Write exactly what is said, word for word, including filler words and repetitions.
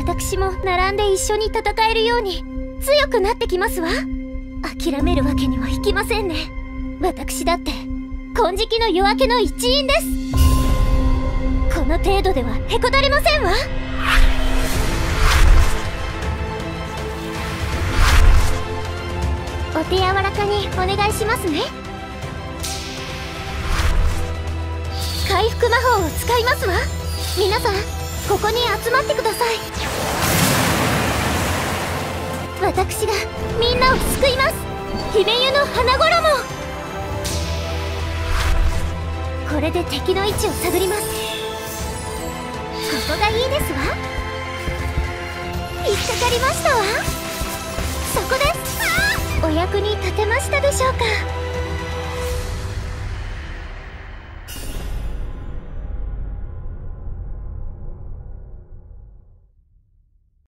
私も並んで一緒に戦えるように強くなってきますわ。諦めるわけにはいきませんね。私だって金色の夜明けの一員です。この程度ではへこたれませんわ。お手柔らかにお願いしますね。回復魔法を使いますわ。皆さんここに集まってください。私がみんなを救います。姫湯の花衣。これで敵の位置を探ります。ここがいいですわ。引っかかりましたわ。そこです。お役に立てましたでしょうか。